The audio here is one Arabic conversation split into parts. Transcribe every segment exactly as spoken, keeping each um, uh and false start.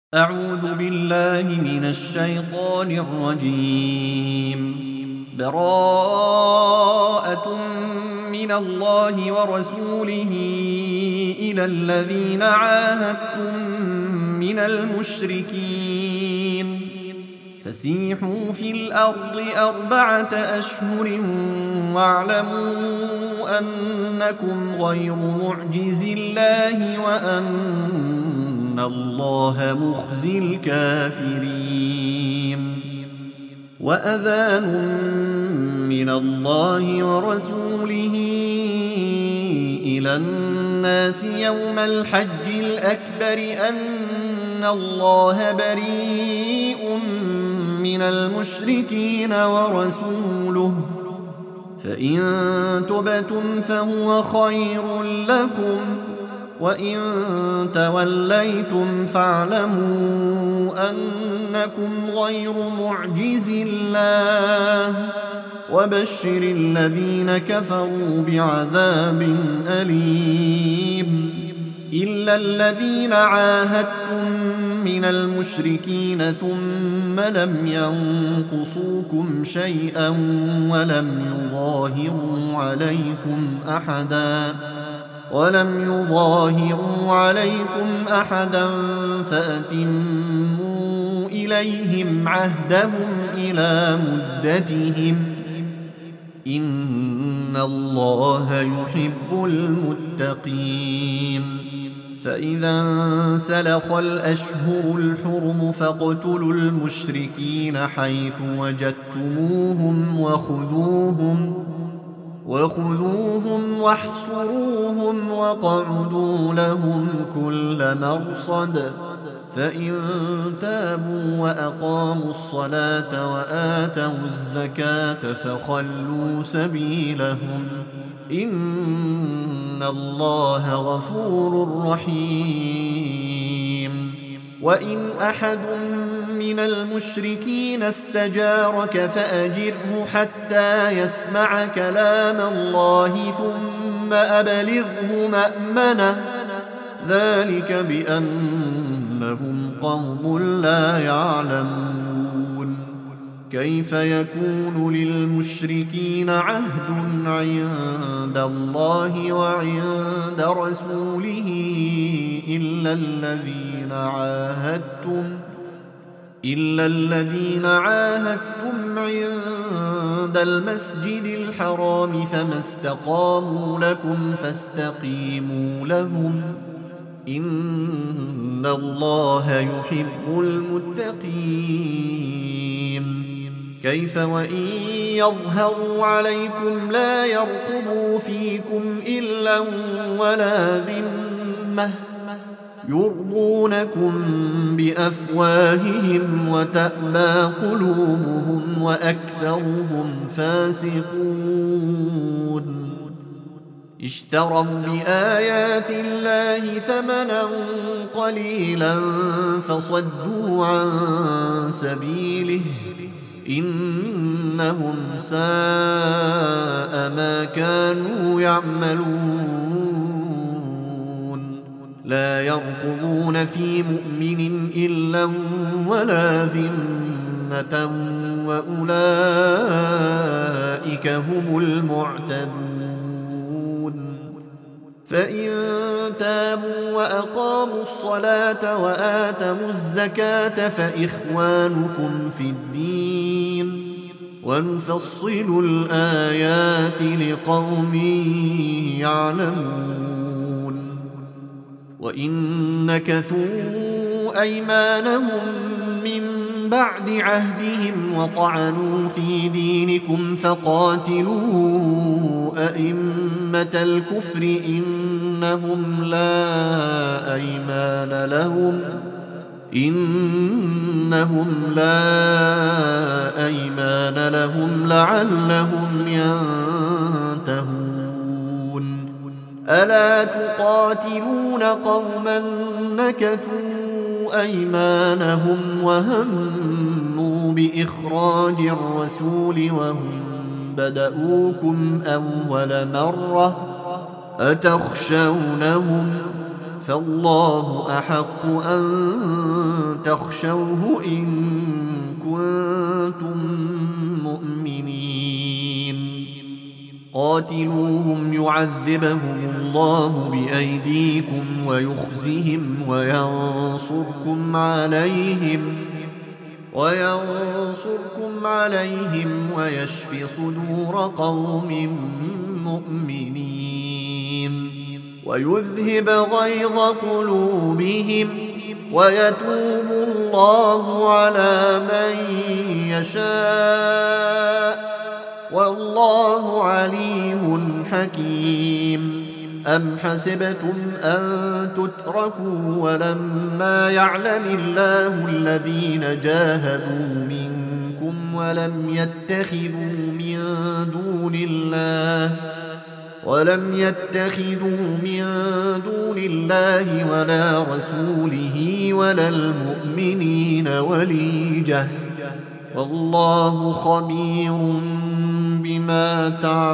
أعوذ بالله من الشيطان الرجيم. براءة من الله ورسوله إلى الذين عاهدتم من المشركين فسيحوا في الأرض أربعة أشهر واعلموا أنكم غير معجز الله وأن الله مخزي الكافرين. وأذان من الله ورسوله إلى الناس يوم الحج الأكبر أن الله بريء من المشركين ورسوله فإن تبتم فهو خير لكم وإن توليتم فاعلموا أنكم غير معجز الله وبشر الذين كفروا بعذاب أليم. إلا الذين عاهدتم من المشركين ثم لم ينقصوكم شيئا ولم يظاهروا عليكم أحدا ولم يظاهروا عليكم أحدا فأتموا إليهم عهدهم إلى مدتهم إن الله يحب المتقين. فإذا انسلخ الأشهر الحرم فاقتلوا المشركين حيث وجدتموهم وخذوهم وخذوهم واحصروهم واقعدوا لهم كل مرصد فإن تابوا وأقاموا الصلاة وآتوا الزكاة فخلوا سبيلهم إن الله غفور رحيم. وإن أحد من المشركين استجارك فأجره حتى يسمع كلام الله ثم أبلغه مأمنه ذلك بأنهم قوم لا يعلمون. كيف يكون للمشركين عهد عند الله وعند رسوله إلا الذين عاهدتم إلا الذين عاهدتم عند المسجد الحرام فما استقاموا لكم فاستقيموا لهم إن الله يحب المتقين. كيف وإن يظهروا عليكم لا يرقبوا فيكم إلا ولا ذمة يرضونكم بأفواههم وتأبى قلوبهم وأكثرهم فاسقون. اشتروا بآيات الله ثمنا قليلا فصدوا عن سبيله إنهم ساء ما كانوا يعملون. لا يرقبون في مؤمن إلا ولا ذمة وأولئك هم المعتدون. فإن تابوا وأقاموا الصلاة وآتوا الزكاة فإخوانكم في الدين ونفصل الآيات لقوم يعلمون. وإن نكثوا أيمانهم من بعد عهدهم وطعنوا في دينكم فقاتلوا أئمة الكفر إنهم لا أيمان لهم إنهم لا أيمان لهم لعلهم ينتهون. ألا تقاتلون قوما نكثوا أيمانهم وهموا بإخراج الرسول وهم بدؤوكم أول مرة أتخشونهم فالله أحق أن تخشوه إن كنتم مؤمنين قاتلوهم يعذبهم الله بأيديكم ويخزهم وينصركم عليهم وينصركم عليهم ويشف صدور قوم مؤمنين ويذهب غيظ قلوبهم ويتوب الله على من يشاء والله عليم حكيم أم حسبتم أن تتركوا ولما يعلم الله الذين جاهدوا منكم ولم يتخذوا من دون الله ولم يتخذوا من دون الله ولا رسوله ولا المؤمنين وليجة والله خبير بما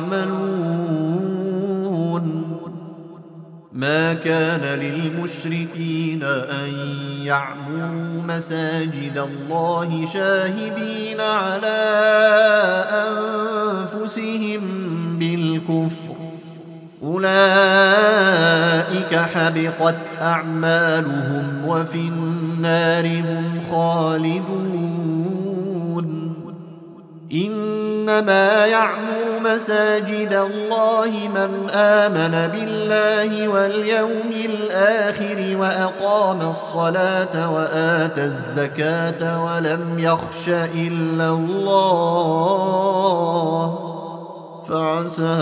تعملون ما كان للمشركين أن يعمروا مساجد الله شاهدين على أنفسهم بالكفر أولئك حبطت أعمالهم وفي النار هم خالدون إنما يعمر مساجد الله من آمن بالله واليوم الآخر وأقام الصلاة وآتى الزكاة ولم يخش إلا الله فعسى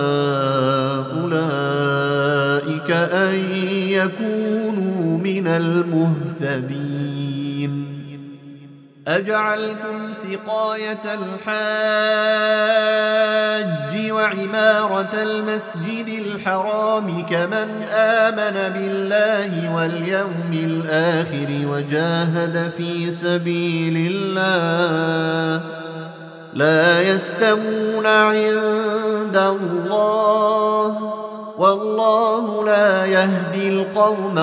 أولئك أن يكونوا من المهتدين أجعلتم سقاية الحاج وعمارة المسجد الحرام كمن آمن بالله واليوم الآخر وجاهد في سبيل الله لا يستوون عند الله والله لا يهدي القوم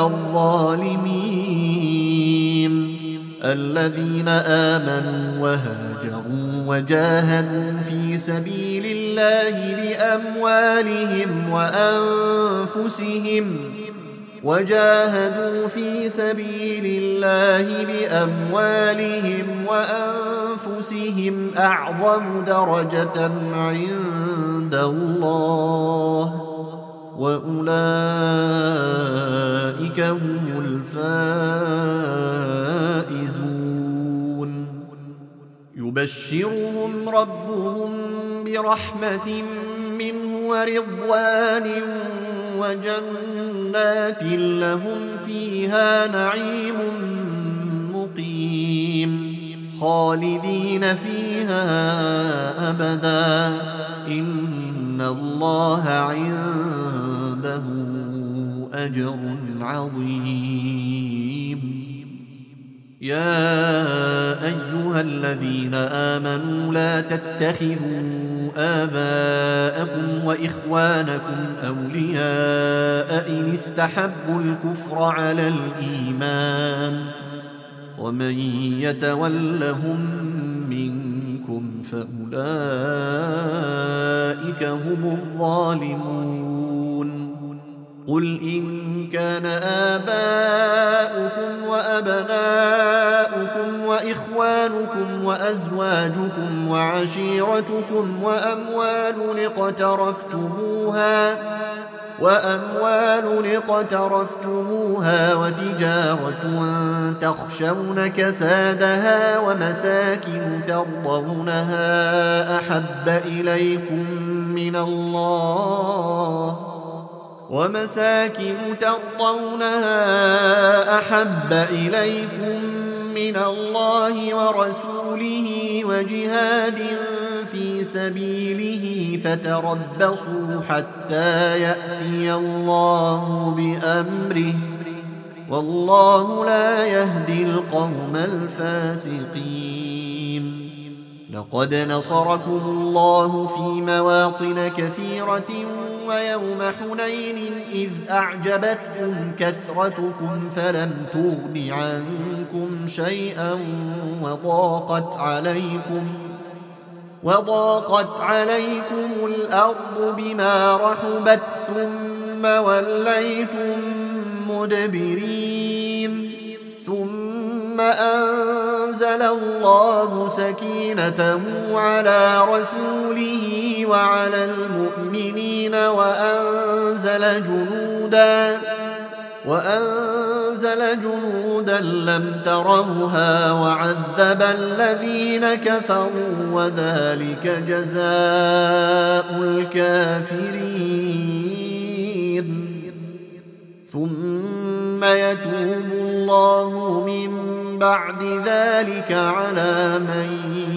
الظالمين الذين آمنوا وهاجروا وجاهدوا في سبيل الله بأموالهم وأنفسهم وجاهدوا في سبيل الله بأموالهم وأنفسهم أعظم درجة عند الله وأولئك هم الفائزون يبشرهم ربهم برحمة منه ورضوان وجنات لهم فيها نعيم مقيم خالدين فيها أبدا إن الله عنده أجر عظيم يا أيها الذين آمنوا لا تتخذوا آباءكم وإخوانكم أولياء إن استحبوا الكفر على الإيمان ومن يتولهم منكم فأولئك هم الظالمون قل إن كان آباؤكم وأبناؤكم وإخوانكم وأزواجكم وعشيرتكم وأموال اقترفتموها وأموال اقترفتموها وتجارة تخشون كسادها ومساكن ترضونها أحب إليكم من الله ومساكن ترضونها أحب إليكم من الله ورسوله وجهاد في سبيله فتربصوا حتى يأتي الله بأمره والله لا يهدي القوم الفاسقين لقد نصركم الله في مواطن كثيرة ويوم حنين إذ أعجبتكم كثرتكم فلم تغن عنكم شيئا وضاقت عليكم وضاقت عليكم الأرض بما رحبت ثم وليتم مدبرين ثم أنزل الله سكينته على رسوله وعلى المؤمنين وأنزل جنودا وأنزل جنودا لم تروها وعذب الذين كفروا وذلك جزاء الكافرين ثم يتوب الله من بعد ذلك على من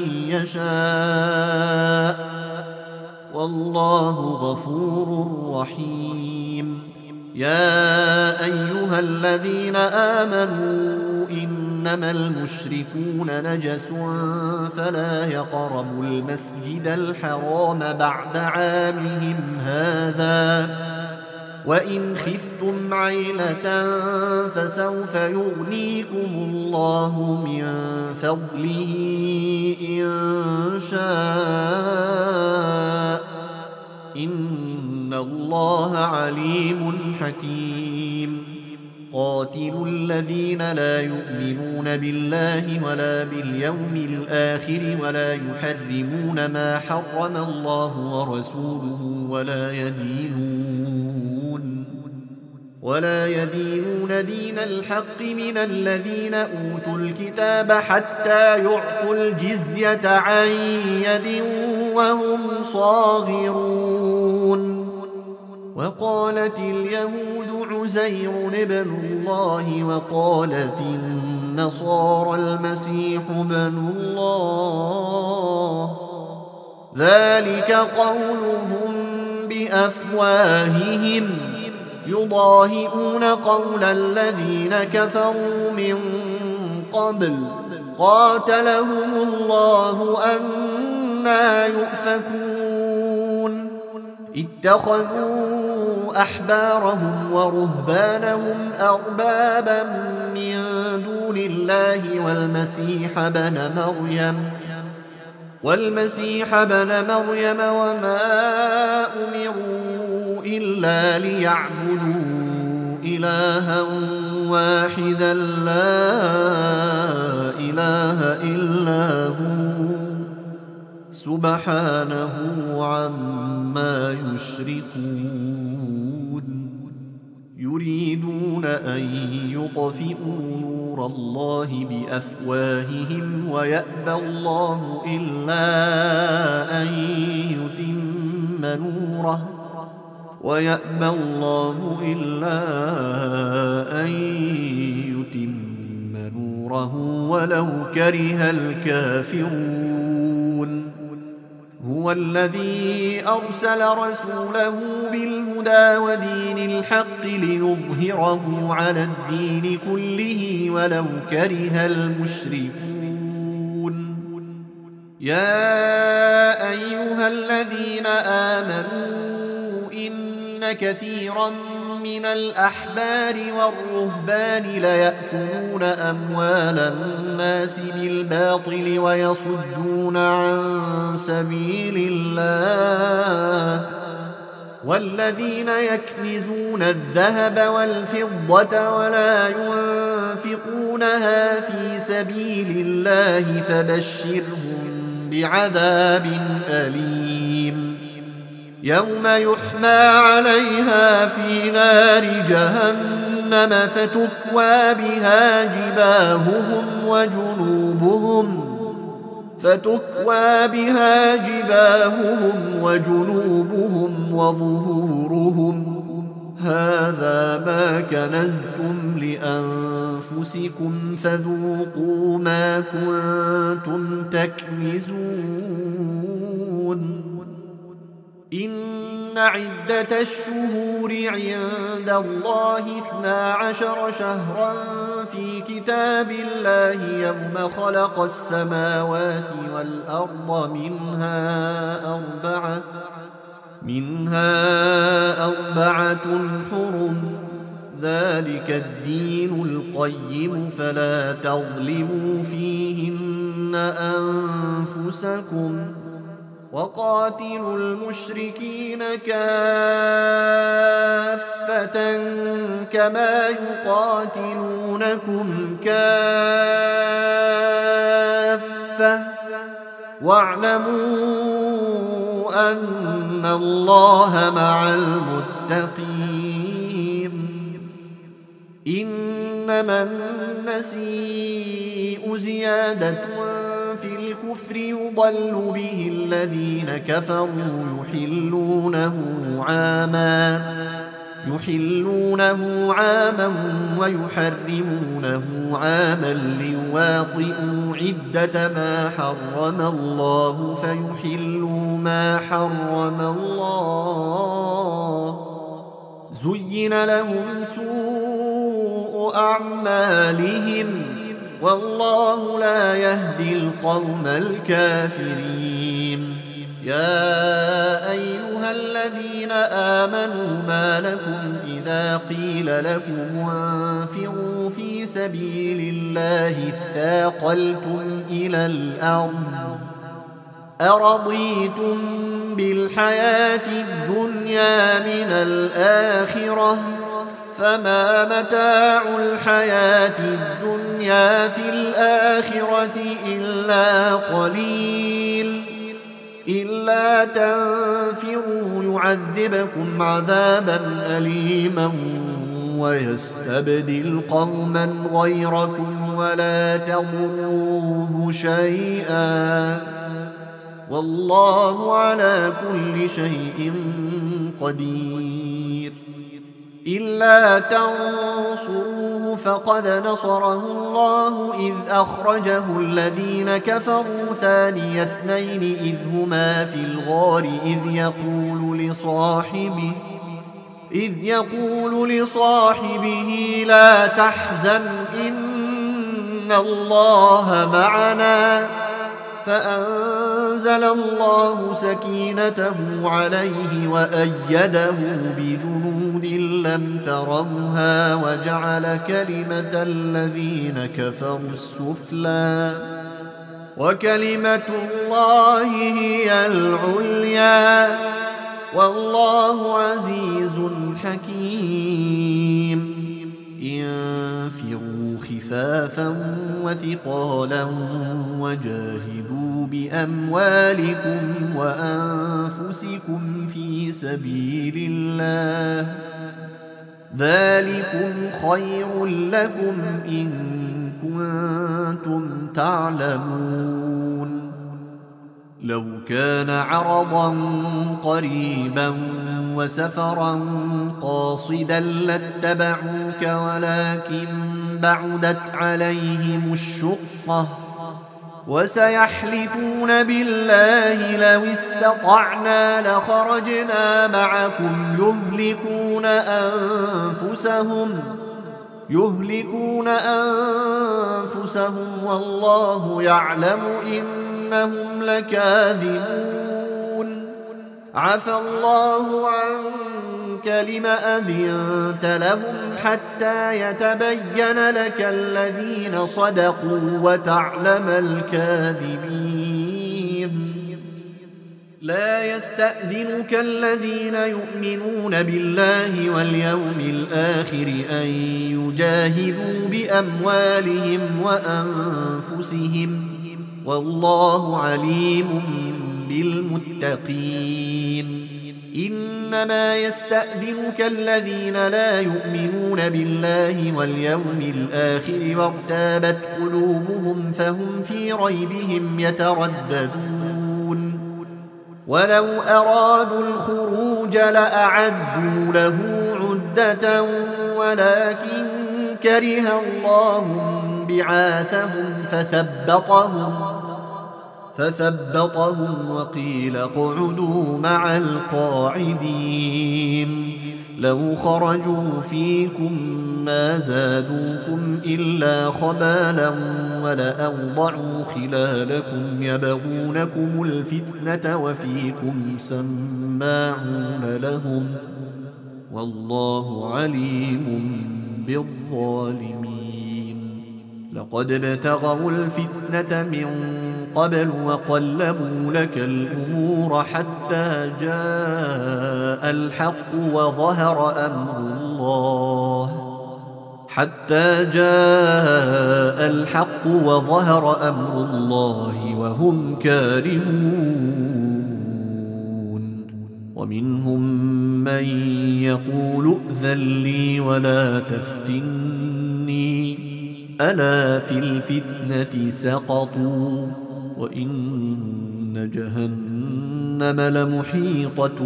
يشاء والله غفور رحيم. يا أيها الذين آمنوا إنما المشركون نجس فلا يقربوا المسجد الحرام بعد عامهم هذا وإن خفتم عيلة فسوف يغنيكم الله من فضله إن شاء إن الله عليم حكيم. قاتلوا الذين لا يؤمنون بالله ولا باليوم الآخر ولا يحرمون ما حرم الله ورسوله ولا يدينون ولا يدينون دين الحق من الذين أوتوا الكتاب حتى يعطوا الجزية عن يد وهم صاغرون. وقالت اليهود عزير ابن الله وقالت النصارى المسيح ابن الله ذلك قولهم بأفواههم يضاهئون قول الذين كفروا من قبل قاتلهم الله أنى يؤفكون. اتخذوا أحبارهم ورهبانهم أربابا من دون الله والمسيح بن مريم والمسيح بن مريم وما أمروا إلا ليعبدوا إلها واحدا لا إله إلا هو سبحانه عما يشركون. يريدون أن يطفئوا نور الله بأفواههم ويأبى الله إلا أن يتم نوره ويأبى الله إلا أن يتم نوره ولو كره الكافرون. هو الذي أرسل رسوله بالهدى ودين الحق ليظهره على الدين كله ولو كره المشركون. يا أيها الذين آمنوا إن كثيرا من الأحبار والرهبان ليأكلون أموال الناس بالباطل ويصدون عن سبيل الله والذين يكنزون الذهب والفضة ولا ينفقونها في سبيل الله فبشرهم بعذاب أليم. يوم يحمى عليها في نار جهنم فتكوى بها جباههم وجنوبهم فتكوى بها جباههم وجنوبهم وظهورهم هذا ما كنزتم لأنفسكم فذوقوا ما كنتم تكنزون. إن عدة الشهور عند الله اثنا عشر شهرا في كتاب الله يوم خلق السماوات والأرض منها أربعة منها أربعة حرم ذلك الدين القيم فلا تظلموا فيهن أنفسكم وقاتلوا المشركين كافة كما يقاتلونكم كافة واعلموا أن الله مع المتقين إنما النسيء زيادة في الكفر يضل به الذين كفروا يحلونه عاما يحلونه عاما ويحرمونه عاما ليواطئوا عدة ما حرم الله فيحلوا ما حرم الله زين لهم سوء أعمالهم والله لا يهدي القوم الكافرين يا أيها الذين آمنوا ما لكم إذا قيل لكم انفروا في سبيل الله اثاقلتم إلى الأرض أرضيتم بالحياة الدنيا من الآخرة فما متاع الحياة الدنيا في الآخرة إلا قليل إلا تنفروا يعذبكم عذابا أليما ويستبدل قوما غيركم ولا تضروه شيئا والله على كل شيء قدير إلا تنصروه فقد نصره الله إذ أخرجه الذين كفروا ثاني اثنين إذ هما في الغار إذ يقول لصاحبه إذ يقول لصاحبه لا تحزن إن الله معنا فأنزل الله سكينته عليه وأيده بجنود لم تروها وجعل كلمة الذين كفروا السفلى وكلمة الله هي العليا والله عزيز حكيم انفروا خفافا وثقالا وجاهدوا بأموالكم وأنفسكم في سبيل الله ذلكم خير لكم إن كنتم تعلمون لو كان عرضا قريبا وسفرا قاصدا لاتبعوك ولكن بعدت عليهم الشقة وسيحلفون بالله لو استطعنا لخرجنا معكم يهلكون أنفسهم يهلكون أنفسهم والله يعلم إنهم لكاذبون عفى الله عنك لم أذنت لهم حتى يتبين لك الذين صدقوا وتعلم الكاذبين لا يستأذنك الذين يؤمنون بالله واليوم الآخر أن يجاهدوا بأموالهم وأنفسهم والله عليم بالمتقين إنما يستأذنك الذين لا يؤمنون بالله واليوم الآخر وارتابت قلوبهم فهم في ريبهم يترددون ولو أرادوا الخروج لأعدوا له عدة ولكن كره الله بعاثهم فثبطهم فثبطهم وقيل اقعدوا مع القاعدين لو خرجوا فيكم ما زادوكم إلا خبالا ولأوضعوا خلالكم يبغونكم الفتنة وفيكم سماعون لهم والله عليم بالظالمين لقد ابتغوا الفتنة من قبل وقلبوا لك الأمور حتى جاء الحق وظهر أمر الله حتى جاء الحق وظهر أمر الله وهم كارهون ومنهم من يقول ائذن لي ولا تفتني ألا في الفتنة سقطوا وإن جهنم لمحيطة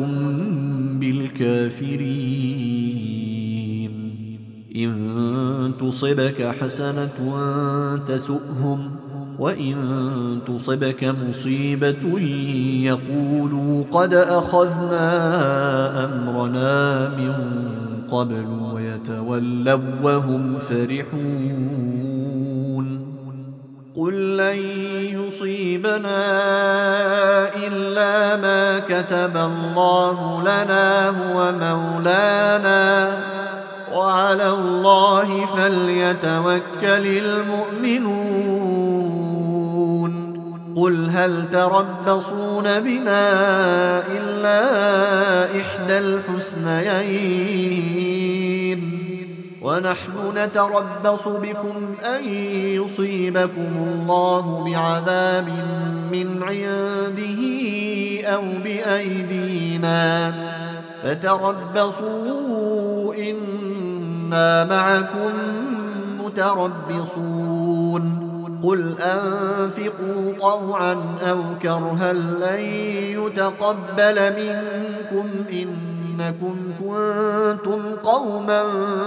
بالكافرين إن تصبك حسنة تسؤهم وإن تصبك مصيبة يقولوا قد أخذنا أمرنا من قبل ويتولوا وهم فرحون قل لن يصيبنا إلا ما كتب الله لنا هو مولانا وعلى الله فليتوكل المؤمنون قل هل تربصون بنا إلا إحدى الحسنيين ونحن نتربص بكم أن يصيبكم الله بعذاب من عنده أو بأيدينا فتربصوا إنا معكم متربصون قل أنفقوا طوعا أو كرها لن يتقبل منكم إنكم كنتم قوما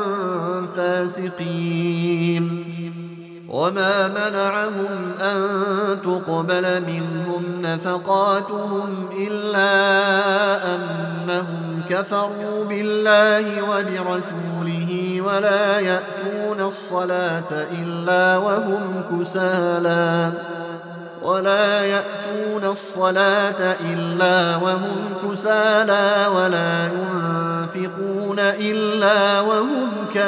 فاسقين وما منعهم أن تقبل منهم نفقاتهم إلا أنهم كفروا بالله وبرسوله ولا يأتون الصلاة إلا وهم كسالى ولا يأتون الصلاة إلا وهم كسالى ولا ينفقون إلا وهم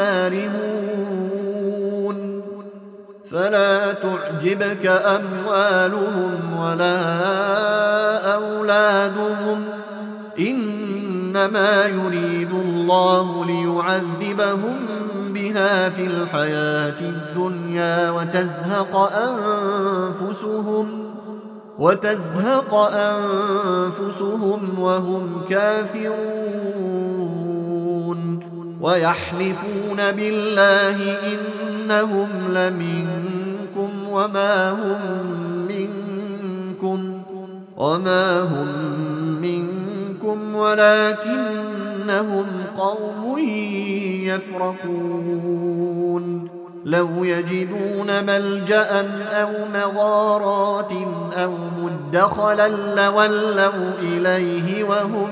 كارهون فلا تعجبك أموالهم ولا أولادهم إنما يريد الله ليعذبهم بها في الحياة الدنيا وتزهق أنفسهم وتزهق أنفسهم وهم كافرون ويحلفون بالله إنهم لمنكم وما هم منكم وما هم منكم ولكنهم قوم يفرقون لو يجدون ملجأ أو مغارات أو مدخلا لولوا إليه وهم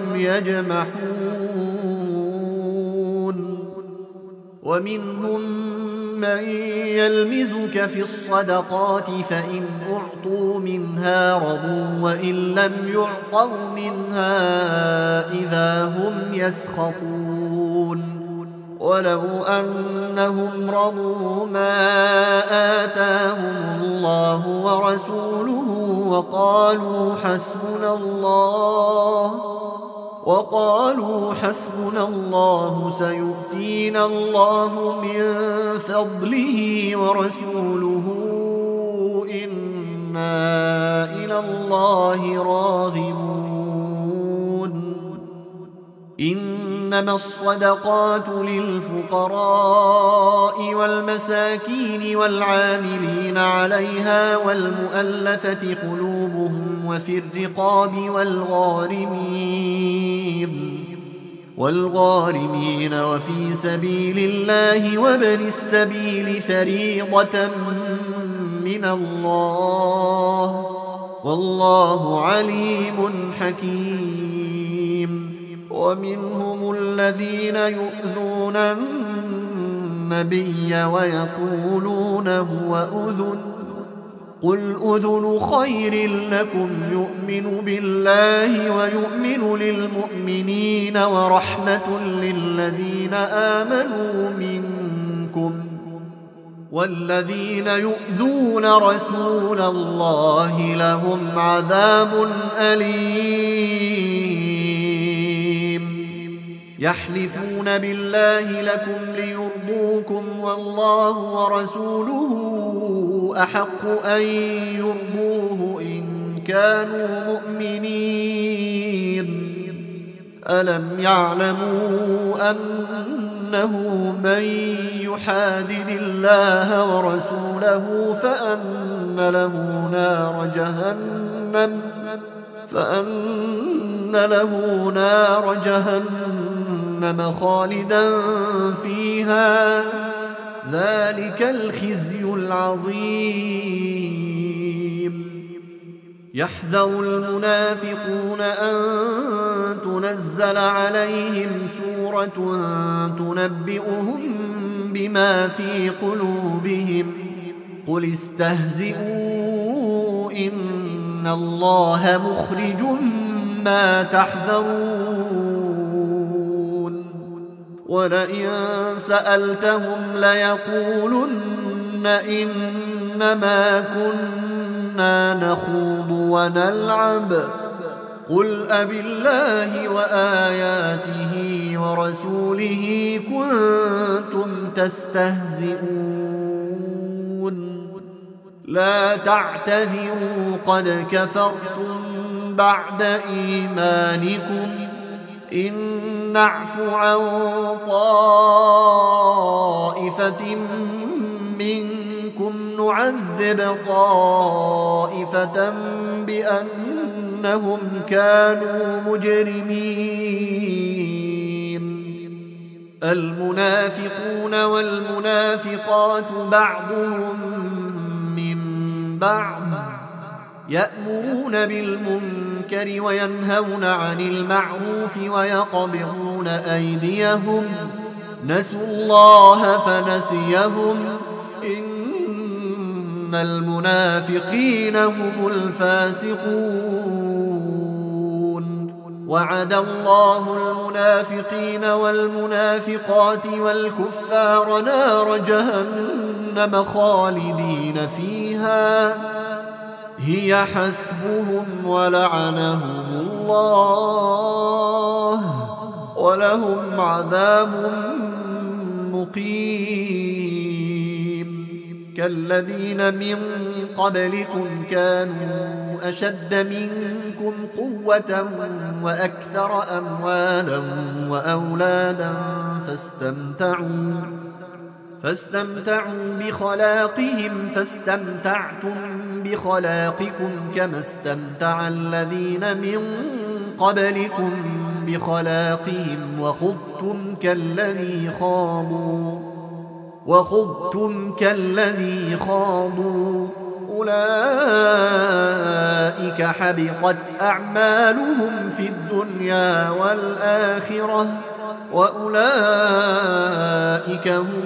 يجمحون ومنهم من يلمزك في الصدقات فإن أعطوا منها رضوا وإن لم يعطوا منها إذا هم يسخطون ولو أنهم رضوا ما آتاهم الله ورسوله وقالوا حسبنا الله وقالوا حسبنا الله سيؤتينا الله من فضله ورسوله إنا إلى الله راغبون إنما الصدقات للفقراء والمساكين والعاملين عليها والمؤلفة قلوبهم وفي الرقاب والغارمين والغارمين وفي سبيل الله وابن السبيل فريضة من الله والله عليم حكيم. ومنهم الذين يؤذون النبي ويقولون هو أذن، قل أذن خير لكم يؤمن بالله ويؤمن للمؤمنين ورحمة للذين آمنوا منكم، والذين يؤذون رسول الله لهم عذاب أليم. يحلفون بالله لكم ليرضوكم والله ورسوله أحق أن يرضوه إن كانوا مؤمنين. ألم يعلموا أنه من يحادد الله ورسوله فأن له نار جهنم فأن له نار جهنم خالدا فيها، ذلك الخزي العظيم. يحذر المنافقون أن تنزل عليهم سورة تنبئهم بما في قلوبهم، قل استهزئوا إن الله مخرج ما تحذرون. ولئن سألتهم ليقولن إنما كنا نخوض ونلعب، قل أبالله وآياته ورسوله كنتم تستهزئون. لا تعتذروا قد كفرتم بعد إيمانكم، إن نعف عن طائفة منكم نعذب طائفة بأنهم كانوا مجرمين. المنافقون والمنافقات بعضهم من بعض، يأمرون بالمنكر وينهون عن المعروف ويقبضون أيديهم، نسوا الله فنسيهم، إن المنافقين هم الفاسقون. وعد الله المنافقين والمنافقات والكفار نار جهنم خالدين فيها، هي حسبهم ولعنهم الله ولهم عذاب مقيم. كالذين من قبلكم كانوا أشد منكم قوة وأكثر أموالا وأولادا فاستمتعوا فاستمتعوا بخلاقهم فاستمتعتم بخلاقكم كما استمتع الذين من قبلكم بخلاقهم وخضتم كالذي خاضوا وخضتم كالذي خاضوا أولئك حبطت أعمالهم في الدنيا والآخرة وأولئك هم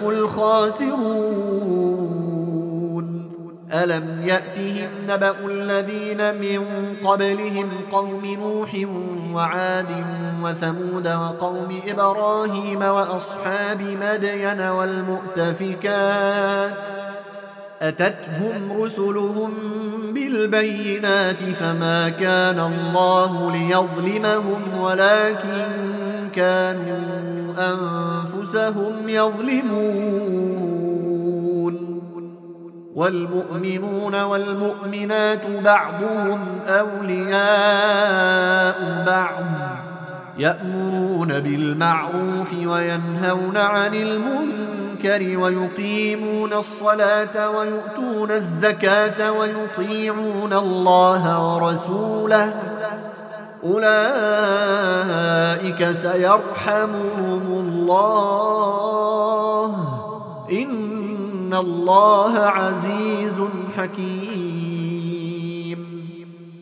الخاسرون. ألم يأتهم نبأ الذين من قبلهم قوم نوح وعاد وثمود وقوم إبراهيم وأصحاب مدين والمؤتفكات، أتتهم رسلهم بالبينات فما كان الله ليظلمهم ولكن كانوا أنفسهم يظلمون. والمؤمنون والمؤمنات بعضهم أولياء بعض، يأمرون بالمعروف وينهون عن المنكر ويقيمون الصلاة ويؤتون الزكاة ويطيعون الله ورسوله، أولئك سيرحمهم الله، إن الله عزيز حكيم.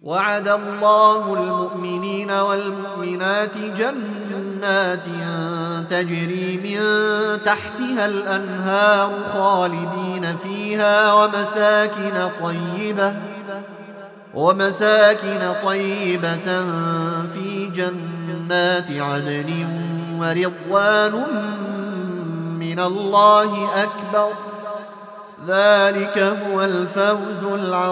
وعد الله المؤمنين والمؤمنات جنات تجري من تحتها الأنهار خالدين فيها ومساكن طيبة ومساكن طيبة في جنات عدن ورضوان من الله أكبر ذلك هو الفوز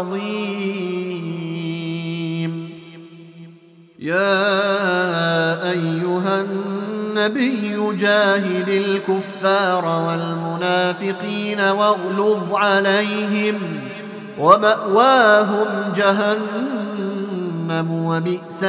العظيم. يا أيها النبي جاهد الكفار والمنافقين واغلظ عليهم ومأواهم جهنم وبئس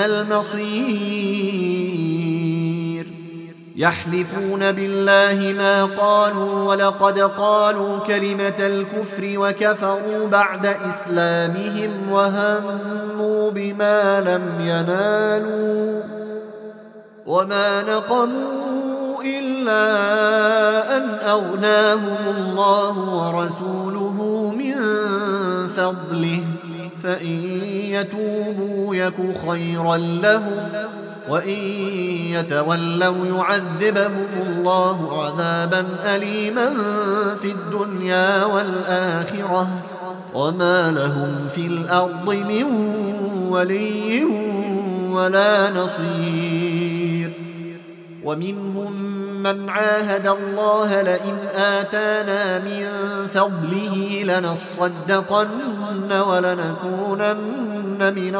المصير. يحلفون بالله ما قالوا ولقد قالوا كلمة الكفر وكفروا بعد إسلامهم وهموا بما لم ينالوا وما نقموا إلا أن أغناهم الله ورسوله من فضله فإن يتوبوا يك خيرا لهم وإن يتولوا يعذبهم الله عذابا أليما في الدنيا والآخرة وما لهم في الأرض من ولي ولا نصير. ومنهم من عاهد الله لئن آتانا من فضله لنصدقن ولنكونن من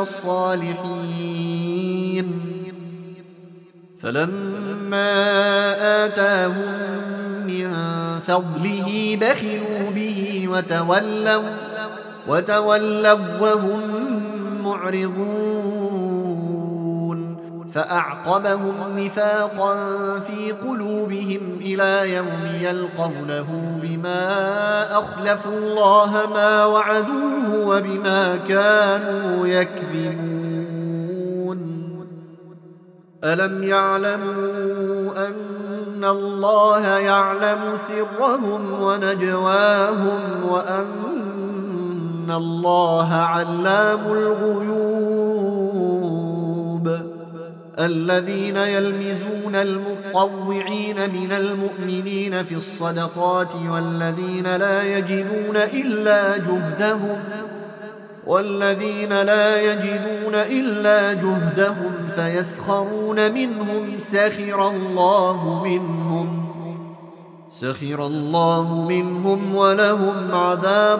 الصالحين فلما آتاهم من فضله بخلوا به وتولوا وتولوا وهم معرضون فأعقبهم نفاقا في قلوبهم إلى يوم يلقونه بما أخلفوا الله ما وعدوه وبما كانوا يكذبون. ألم يعلموا أن الله يعلم سرهم ونجواهم وأن الله علام الغيوب. الذين يلمزون المطوعين من المؤمنين في الصدقات والذين لا يجدون إلا جهدهم والذين لا يجدون إلا جهدهم فيسخرون منهم سخر الله منهم سخر الله منهم ولهم عذاب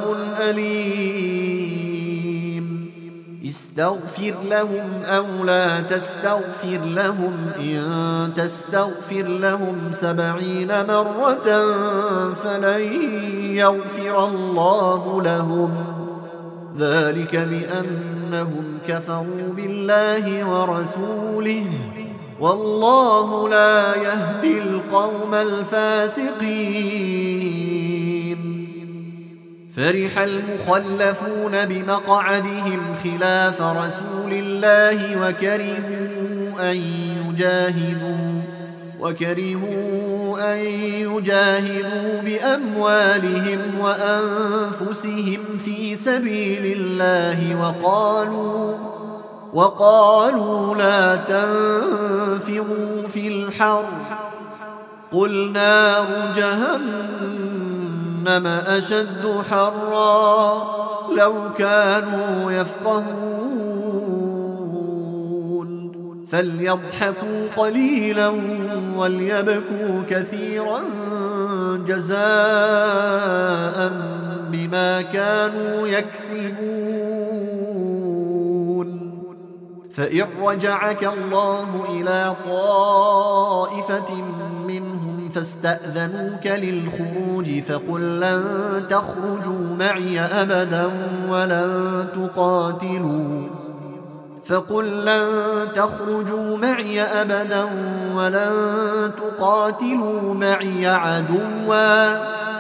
أليم. استغفر لهم أو لا تستغفر لهم إن تستغفر لهم سبعين مرة فلن يغفر الله لهم ذلك بأنهم كفروا بالله ورسوله والله لا يهدي القوم الفاسقين. فرح المخلفون بمقعدهم خلاف رسول الله وكرهوا أن يجاهدوا وكرهوا أن يجاهدوا بأموالهم وأنفسهم في سبيل الله وقالوا وقالوا لا تنفروا في الحر قل نار جهنم أشد حرا لو كانوا يفقهون فليضحكوا قليلا وليبكوا كثيرا جزاء بما كانوا يكسبون. فإن رجعك الله إلى طائفة منهم فاستأذنوك للخروج فقل لن تخرجوا معي أبدا ولن تقاتلوا فقل لن تخرجوا معي أبدا ولن تقاتلوا معي عدوا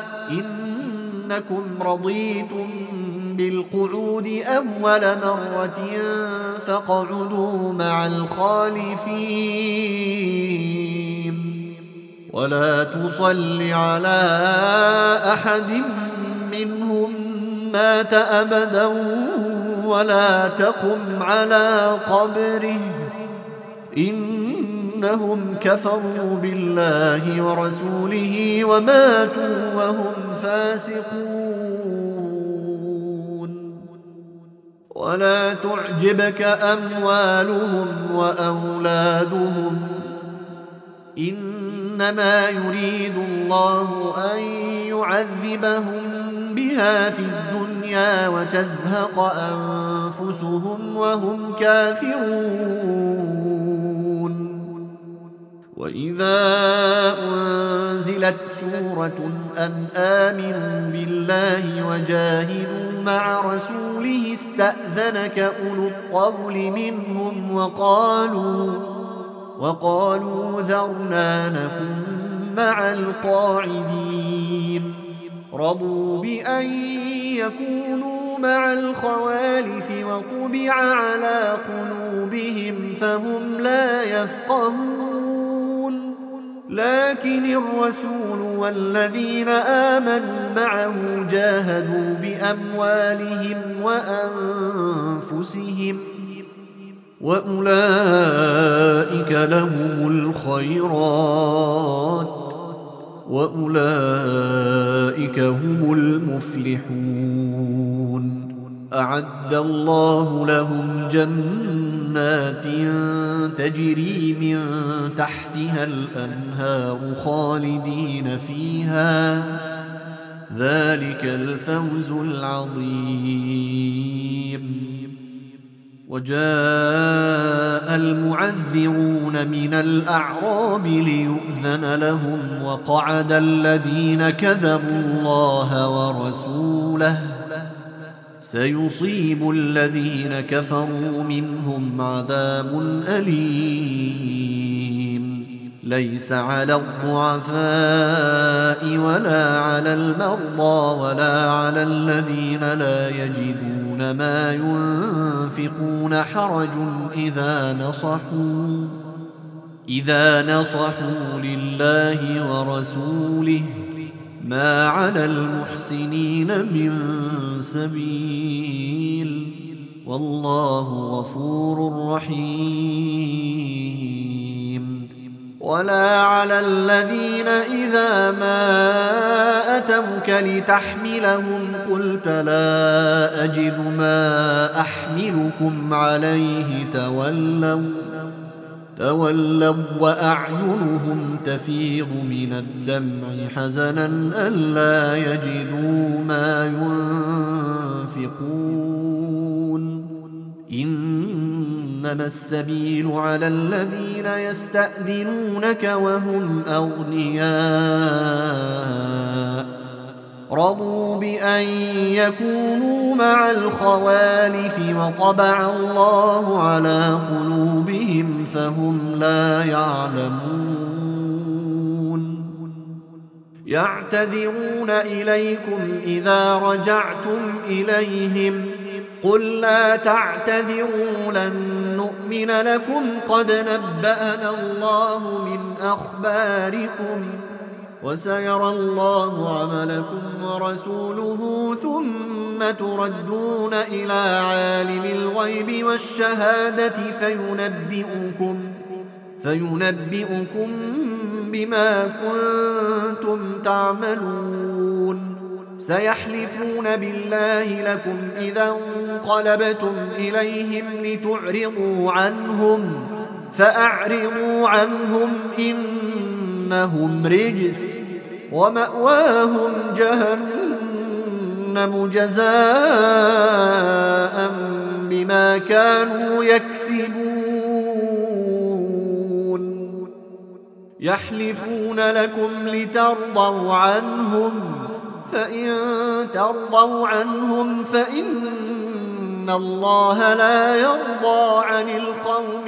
إنكم رضيتم بالقعود أول مرة فاقعدوا مع الخالفين ولا تصل على أحد منهم مات أبدا ولا تقم على قبره إنهم كفروا بالله ورسوله وماتوا وهم فاسقون ولا تعجبك أموالهم وأولادهم إنما يريد الله أن يعذبهم بها في الدنيا وتزهق أنفسهم وهم كافرون وإذا أنزلت سورة أن آمنوا بالله وجاهدوا مع رسوله استأذنك أولو الطول منهم وقالوا وقالوا ذرنا نكن مع القاعدين رضوا بأن يكونوا مع الخوالف وطبع على قلوبهم فهم لا يفقهون لكن الرسول والذين آمنوا معه جاهدوا بأموالهم وأنفسهم وأولئك لهم الخيرات وأولئك هم المفلحون أعد الله لهم جنات تجري من تحتها الأنهار خالدين فيها ذلك الفوز العظيم وجاء المعذرون من الأعراب ليؤذن لهم وقعد الذين كذبوا الله ورسوله سيصيب الذين كفروا منهم عذاب أليم ليس على الضعفاء ولا على المرضى ولا على الذين لا يجدون ما ينفقون حرج إذا نصحوا إذا نصحوا لله ورسوله ما على المحسنين من سبيل والله غفور رحيم ولا على الذين إذا ما أتوك لتحملهم قلت لا أجد ما أحملكم عليه تولوا تولوا وأعينهم تفيض من الدمع حزنا ألا يجدوا ما ينفقون إنما السبيل على الذين يستأذنونك وهم أغنياء رضوا بأن يكونوا مع الخوالف وطبع الله على قلوبهم فهم لا يعلمون يعتذرون إليكم إذا رجعتم إليهم قل لا تعتذروا لن نؤمن لكم قد نبأنا الله من أخباركم وسيرى الله عملكم ورسوله ثم تردون إلى عالم الغيب والشهادة فينبئكم فينبئكم بما كنتم تعملون سيحلفون بالله لكم إذا انقلبتم إليهم لتعرضوا عنهم فأعرضوا عنهم إنهم رجس ومأواهم جهنم جزاء بما كانوا يكسبون يحلفون لكم لترضوا عنهم فإن ترضوا عنهم فإن الله لا يرضى عن القوم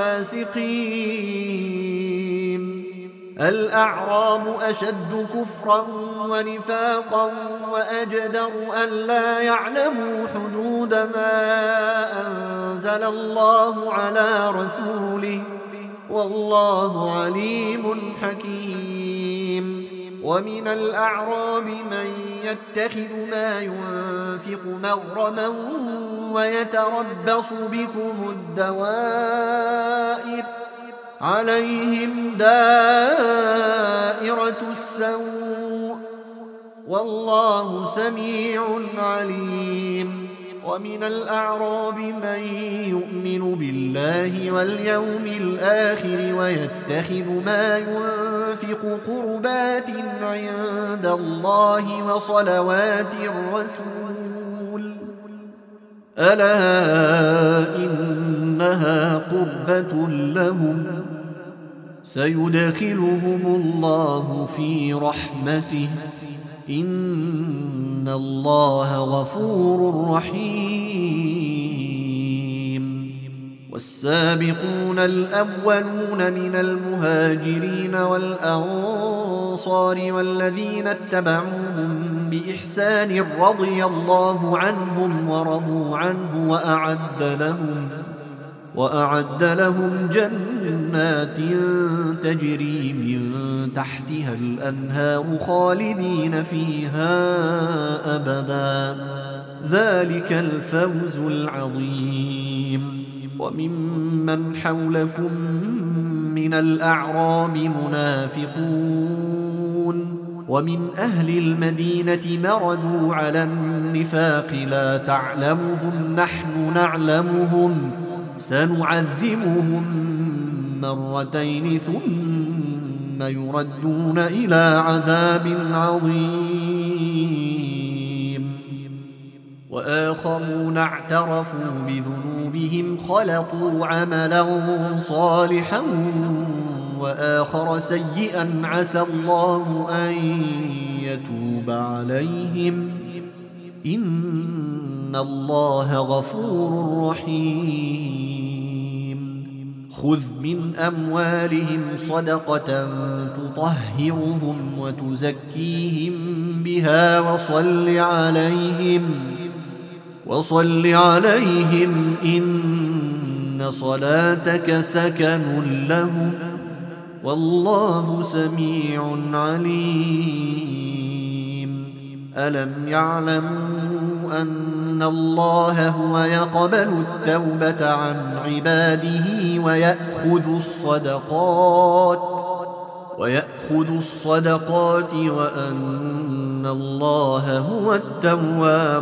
الفاسقين الأعراب أشد كفرا ونفاقا وأجدر ألا يعلموا حدود ما أنزل الله على رسوله والله عليم حكيم ومن الأعراب من يتخذ ما ينفق مغرما ويتربص بكم الدوائر عليهم دائرة السوء والله سميع عليم. ومن الأعراب من يؤمن بالله واليوم الآخر ويتخذ ما ينفق قربات عند الله وصلوات الرسول ألا إنها قربة لهم سيدخلهم الله في رحمته إن الله غفور رحيم. والسابقون الأولون من المهاجرين والأنصار والذين اتبعوهم بإحسان رضي الله عنهم ورضوا عنه وأعد لهم وأعد لهم جنات تجري من تحتها الأنهار خالدين فيها أبدا ذلك الفوز العظيم. وممن حولكم من الأعراب منافقون ومن أهل المدينة مردوا على النفاق لا تعلمهم نحن نعلمهم سنعذبهم مرتين ثم يردون إلى عذاب عظيم. وآخرون اعترفوا بذنوبهم خلطوا عملا صالحا وآخر سيئا عسى الله أن يتوب عليهم إن الله غفور رحيم. خذ من أموالهم صدقة تطهرهم وتزكيهم بها وصل عليهم وصل عليهم إن صلاتك سكن لهم والله سميع عليم. ألم يعلموا أن الله هو يقبل التوبة عن عباده ويأخذ الصدقات ويأخذ الصدقات وأن الله هو التواب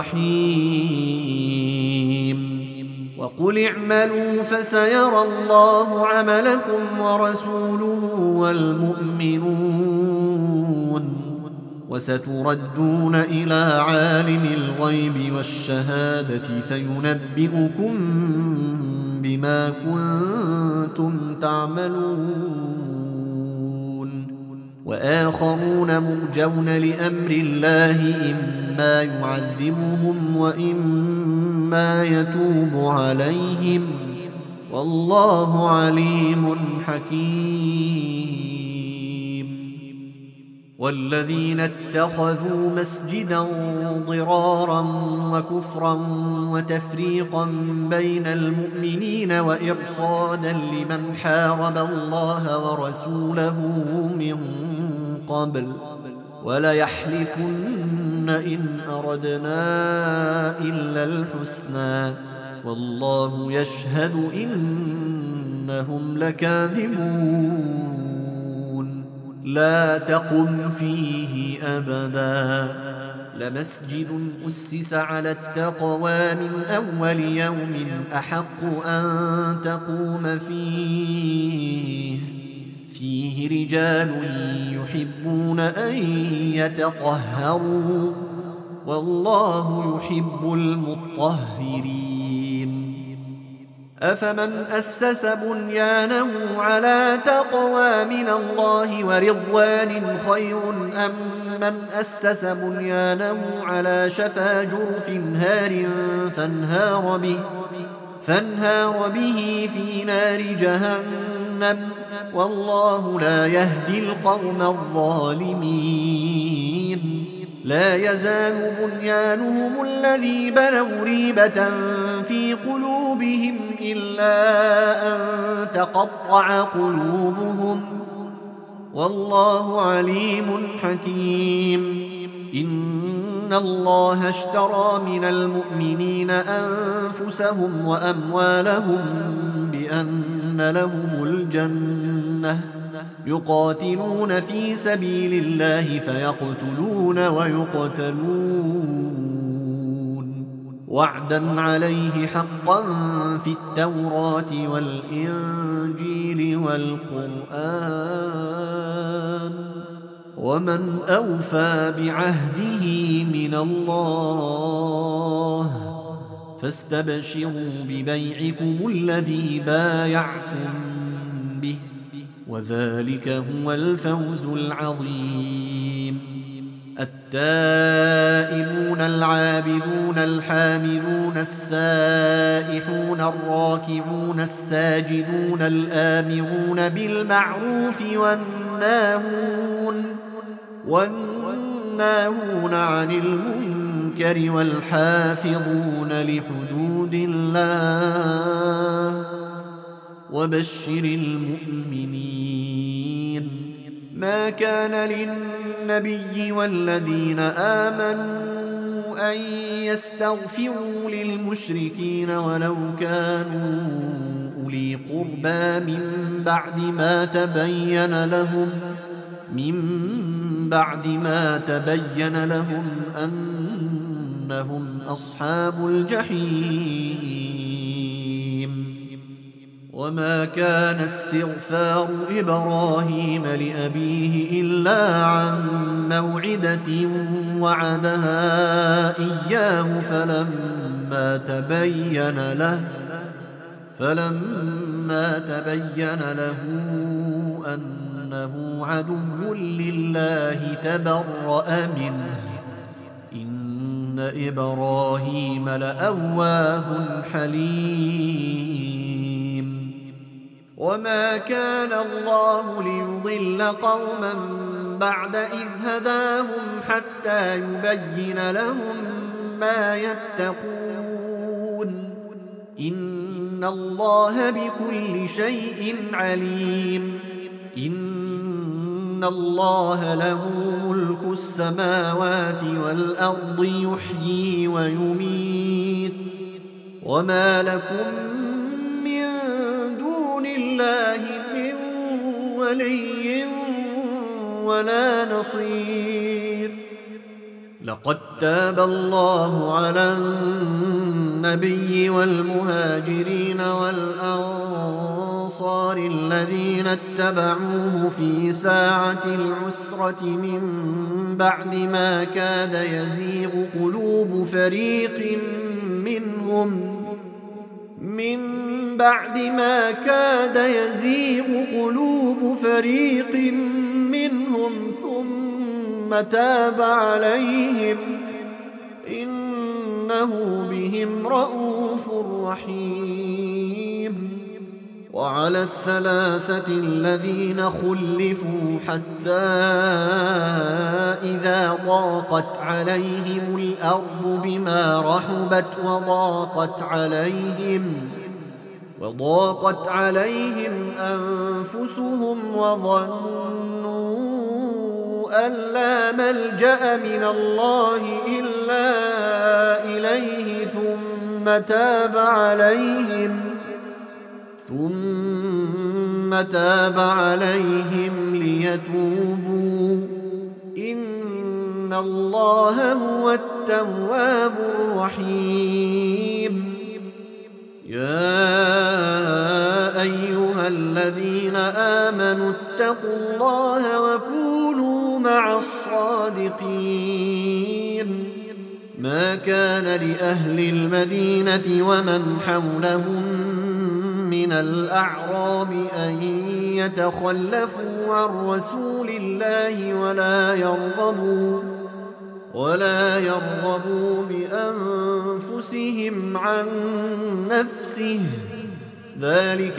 الرحيم. وقل اعملوا فسيرى الله عملكم ورسوله والمؤمنون وستردون إلى عالم الغيب والشهادة فينبئكم بما كنتم تعملون. وآخرون مرجون لأمر الله إما يعذبهم وإما يتوب عليهم والله عليم حكيم. والذين اتخذوا مسجدا ضرارا وكفرا وتفريقا بين المؤمنين وإرصادا لمن حارب الله ورسوله من قبل وليحلفن إن أردنا إلا الحسنى والله يشهد إنهم لكاذبون. لا تقم فيه أبدا لمسجد أسس على التقوى من أول يوم أحق أن تقوم فيه فيه رجال يحبون أن يتطهروا والله يحب المطهرين. أفمن أسس بنيانه على تقوى من الله ورضوان خير أم من أسس بنيانه على شفا جرف هار فانهار به, فانهار به في نار جهنم والله لا يهدي القوم الظالمين. لا يزال بنيانهم الذي بنوا ريبة في قلوبهم إلا أن تقطع قلوبهم والله عليم حكيم. إن الله اشترى من المؤمنين أنفسهم وأموالهم بأن لهم الجنة يقاتلون في سبيل الله فيقتلون ويقتلون وعدا عليه حقا في التوراة والإنجيل والقرآن ومن أوفى بعهده من الله فاستبشروا ببيعكم الذي بايعتم به وذلك هو الفوز العظيم. التائبون العابدون الحامدون السائحون الراكعون الساجدون الآمرون بالمعروف والناهون والناهون عن المنكر والحافظون لحدود الله وبشر المؤمنين. ما كان للنبي والذين آمنوا أن يستغفروا للمشركين ولو كانوا أولي قربى من بعد ما تبين لهم من بعد ما تبين لهم أنهم أصحاب الجحيم. وما كان استغفار إبراهيم لأبيه إلا عن موعدة وعدها إياه فلما تبين له فلما تبين له أنه عدو لله تبرأ منه إن إبراهيم لأواه حليم. وما كان الله ليضل قوما بعد إذ هداهم حتى يبين لهم ما يتقون إن الله بكل شيء عليم. إن الله له ملك السماوات والأرض يحيي ويميت وما لكم من دون الله من ولي ولا نصير. لقد تاب الله على النبي والمهاجرين والأنصار الذين اتبعوه في ساعة العسرة من بعد ما كاد يزيغ قلوب فريق منهم من بعد ما كاد يزيغ قلوب فريق منهم ثم تاب عليهم إنه بهم رءوف رحيم. وعلى الثلاثة الذين خلفوا حتى إذا ضاقت عليهم الأرض بما رحبت وضاقت عليهم وضاقت عليهم أنفسهم وظنوا أن لا ملجأ من الله إلا إليه ثم تاب عليهم ثم تاب عليهم ليتوبوا إن الله هو التواب الرحيم. يا أيها الذين آمنوا اتقوا الله وكونوا مع الصادقين. ما كان لأهل المدينة ومن حولهم من الأعراب أن يتخلفوا عن رسول الله ولا يرغبوا ولا يرغبوا بأنفسهم عن نفسه ذلك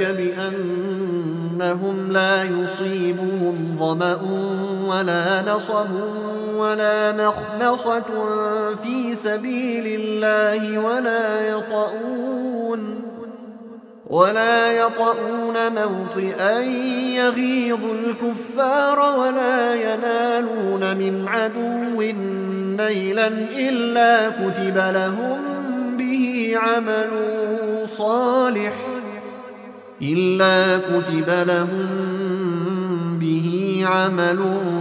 بأنهم لا يصيبهم ظمأ ولا نصب ولا مخمصة في سبيل الله ولا يطؤون ولا يطؤون موطئا يغيظ الكفار ولا ينالون من عدو نيلا إلا كتب لهم به عمل صالح إلا كتب لهم به عمل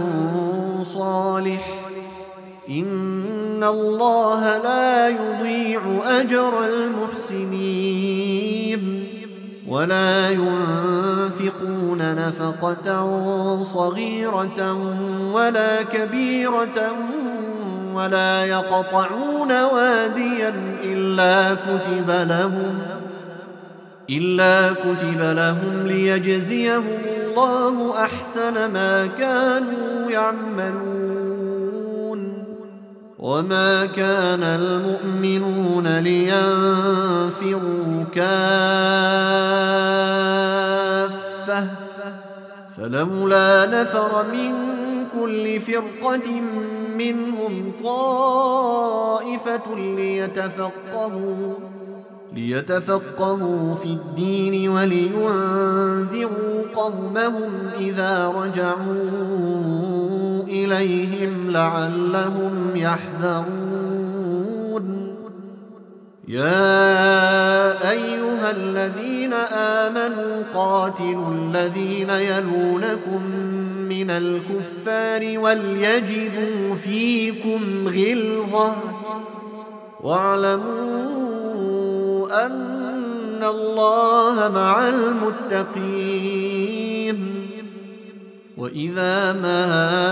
صالح إن الله لا يضيع أجر المحسنين ولا ينفقون نفقة صغيرة ولا كبيرة ولا يقطعون واديا إلا كتب لهم إلا كتب لهم ليجزيهم الله أحسن ما كانوا يعملون وما كان المؤمنون لينفروا كافة فلولا نفر من كل فرقة منهم طائفة ليتفقهوا ليتفقهوا في الدين ولينذروا قومهم إذا رجعوا إليهم لعلهم يحذرون يا أيها الذين آمنوا قاتلوا الذين يلونكم من الكفار وليجدوا فيكم غلظة واعلموا أن الله مع المتقين وإذا ما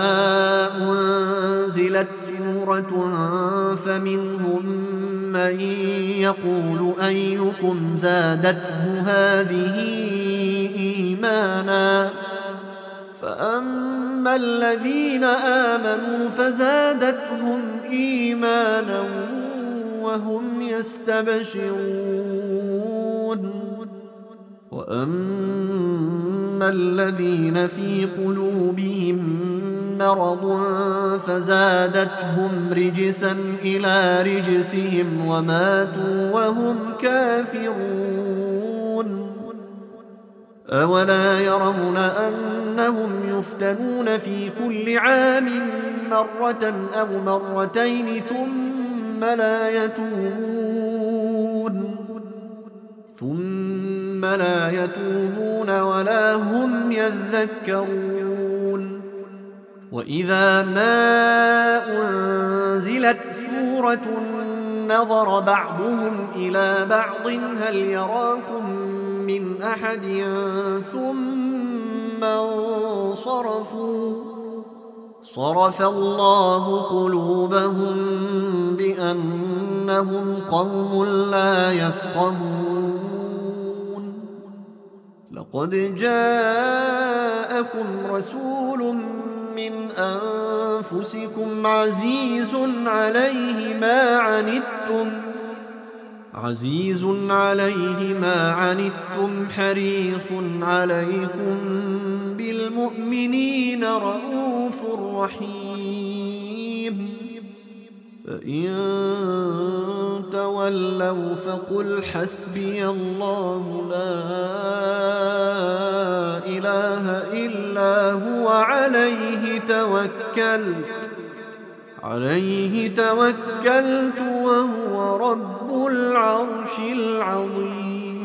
أنزلت سورة فمنهم من يقول أيكم زادته هذه إيمانا فأما الذين آمنوا فزادتهم إيمانا وهم يستبشرون وأما الذين في قلوبهم مرض فزادتهم رجسا إلى رجسهم وماتوا وهم كافرون أولا يرون أنهم يفتنون في كل عام مرة أو مرتين ثم لا يتوبون ثم لا يتوبون ولا هم يذكرون وإذا ما أنزلت سورة نظر بعضهم إلى بعض هل يراكم من أحد ثم انصرفوا صرف الله قلوبهم بأنهم قوم لا يفقهون لقد جاءكم رسول من أنفسكم عزيز عليه ما عنتم عزيز عليه ما عنتم حريص عليكم بالمؤمنين رؤوف رحيم فإن تولوا فقل حسبي الله لا إله إلا هو عليه توكلت عليه توكلت وهو رب العرش العظيم.